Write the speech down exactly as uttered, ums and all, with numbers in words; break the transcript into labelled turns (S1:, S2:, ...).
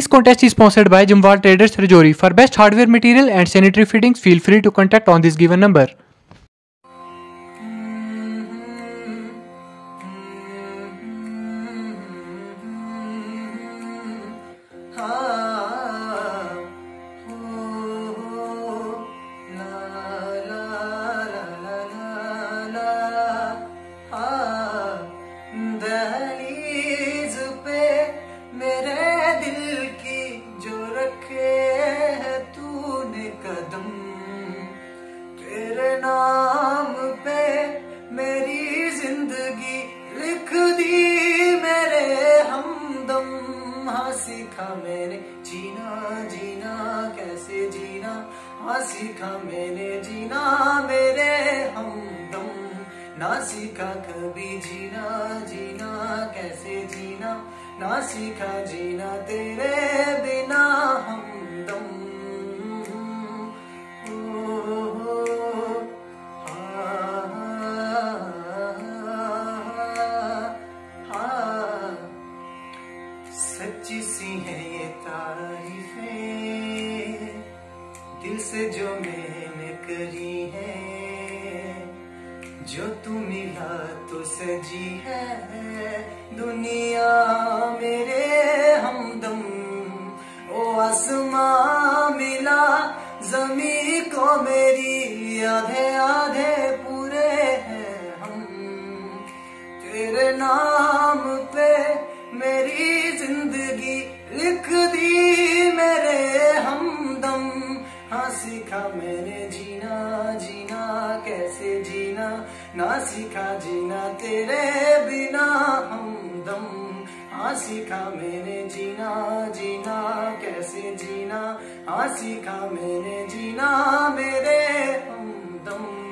S1: contest is sponsored by Jimwal Traders Rajouri. For best hardware material and sanitary fittings, feel free to contact on this given number.
S2: दहलीज पे मेरे दिल की जो रखे है तूने कदम, तेरे नाम पे मेरी जिंदगी लिख दी मेरे हमदम। हाँ सीखा मैंने जीना जीना कैसे जीना, हाँ सीखा मैंने जीना मेरे हमदम। ना सीखा कभी जीना जीना कैसे जीना, ना सीखा जीना तेरे बिना हमदम। ओ, ओ, हाँ, हाँ, सच्ची सी है ये तारीफें दिल से जो मैंने करी है, जो तू मिला तो सजी है दुनिया मेरे हमदम। ओ आसमां मिला जमी को मेरी, आधे आधे पूरे हैं हम, तेरे नाम पे मेरी जिंदगी लिख दी मेरे हमदम। हाँ सीखा मैंने जीना जीना कैसे जीना, ना सीखा जीना तेरे बिना हमदम। हाँ सीखा मैंने जीना जीना कैसे जीना, हाँ सीखा मैंने जीना मेरे हमदम।